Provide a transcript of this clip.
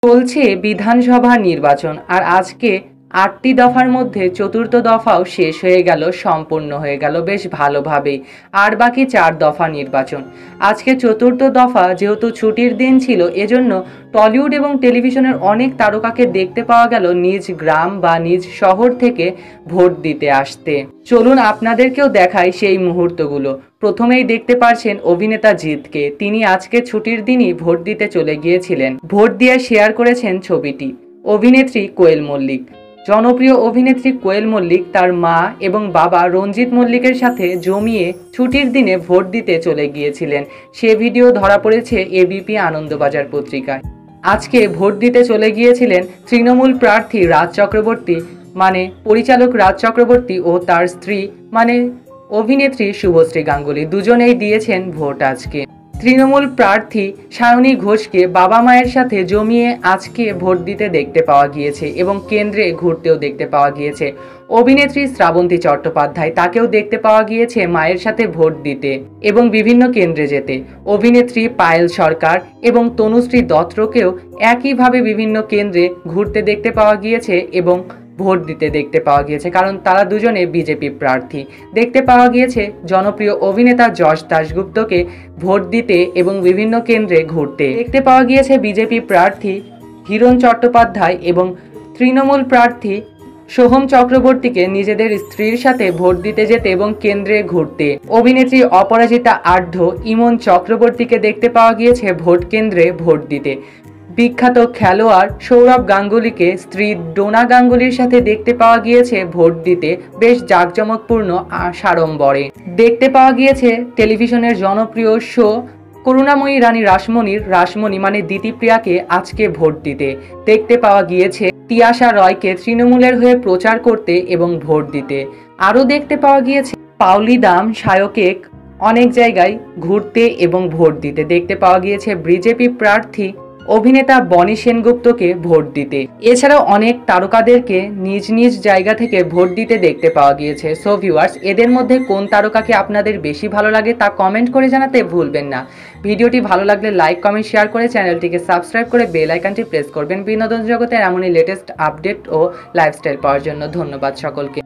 চলছে বিধানসভা নির্বাচন আর আজকে ৮টি দফার মধ্যে চতুর্থ দফাও শেষ হয়ে গেল, সম্পূর্ণ হয়ে গেল বেশ ভালোভাবেই। আর বাকি ৪ দফা নির্বাচন। আজকে চতুর্থ দফা যেহেতু ছুটির দিন ছিল, এজন্য টলিউড এবং টেলিভিশনের অনেক তারকাকে দেখতে পাওয়া গেল নিজ গ্রাম বা নিজ শহর থেকে ভোট দিতে আসতে। চলুন আপনাদেরকেও দেখাই সেই মুহূর্তগুলো। প্রথমেই দেখতে পারছেন অভিনেতা জিৎকে। তিনি আজকে ছুটির দিনই ভোট দিতে চলে গিয়েছিলেন। ভোট দিয়ে শেয়ার করেছেন ছবিটি অভিনেত্রী কোয়েল মল্লিক। জনপ্রিয় অভিনেত্রী কোয়েল মল্লিক তার মা এবং বাবা রঞ্জিত মল্লিকের সাথে জমিয়ে ছুটির দিনে ভোট দিতে চলে গিয়েছিলেন। সে ভিডিও ধরা পড়েছে এবিপি আনন্দবাজার পত্রিকায়। আজকে ভোট দিতে চলে গিয়েছিলেন তৃণমূল প্রার্থী রাজ চক্রবর্তী, মানে পরিচালক রাজ চক্রবর্তী, ও তার স্ত্রী মানে অভিনেত্রী শুভশ্রী গাঙ্গুলি। দুজনেই দিয়েছেন ভোট আজকে। তৃণমূল প্রার্থী সায়নী ঘোষকে বাবা মায়ের সাথে জমিয়ে আজকে ভোট দিতে দেখতে পাওয়া গিয়েছে এবং কেন্দ্রে ঘুরতেও দেখতে পাওয়া গিয়েছে। অভিনেত্রী শ্রাবন্তী চট্টোপাধ্যায়, তাকেও দেখতে পাওয়া গিয়েছে মায়ের সাথে ভোট দিতে এবং বিভিন্ন কেন্দ্রে যেতে। অভিনেত্রী পায়েল সরকার এবং তনুশ্রী দত্তকেও একইভাবে বিভিন্ন কেন্দ্রে ঘুরতে দেখতে পাওয়া গিয়েছে এবং ভোট দিতে দেখতে পাওয়া গিয়েছে, কারণ তারা দুজনে বিজেপি প্রার্থী। দেখতে পাওয়া গিয়েছে জনপ্রিয় অভিনেতা যশ দাশগুপ্তকে ভোট দিতে এবং বিভিন্ন কেন্দ্রে ঘুরতে। দেখতে পাওয়া গিয়েছে বিজেপি প্রার্থী হিরণ চট্টোপাধ্যায় এবং তৃণমূল প্রার্থী সোহম চক্রবর্তীকে নিজেদের স্ত্রীর সাথে ভোট দিতে যেতে এবং কেন্দ্রে ঘুরতে। অভিনেত্রী অপরাজিতা আঢ্য, ইমন চক্রবর্তীকে দেখতে পাওয়া গিয়েছে ভোট কেন্দ্রে ভোট দিতে। বিখ্যাত খেলোয়াড় সৌরভ গাঙ্গুলিকে স্ত্রী ডোনা গাঙ্গুলির সাথে দেখতে পাওয়া গিয়েছে ভোট দিতে বেশ জাঁকজমকপূর্ণ সাড়ম্বরে। দেখতে পাওয়া গিয়েছে টেলিভিশনের জনপ্রিয় শো করুণাময়ী রানী রাসমণি মানে দিতিপ্রিয়াকে আজকে ভোট দিতে। দেখতে পাওয়া গিয়েছে তিয়াশা রয়কে তৃণমূলের হয়ে প্রচার করতে এবং ভোট দিতে। আরও দেখতে পাওয়া গিয়েছে পাওলি দাম সায়কে অনেক জায়গায় ঘুরতে এবং ভোট দিতে। দেখতে পাওয়া গিয়েছে বিজেপি প্রার্থী অভিনেতা বনি সেনগুপ্তকে ভোট দিতে। এছাড়াও অনেক তারকাদেরকে নিজ নিজ জায়গা থেকে ভোট দিতে দেখতে পাওয়া গিয়েছে। সো ভিউয়ার্স, এদের মধ্যে কোন তারকাকে আপনাদের বেশি ভালো লাগে তা কমেন্ট করে জানাতে ভুলবেন না। ভিডিওটি ভালো লাগলে লাইক কমেন্ট শেয়ার করে চ্যানেলটিকে সাবস্ক্রাইব করে বেল আইকনটি প্রেস করবেন বিনোদন জগতের এমনই লেটেস্ট আপডেট ও লাইফস্টাইল পাওয়ার জন্য। ধন্যবাদ সকলকে।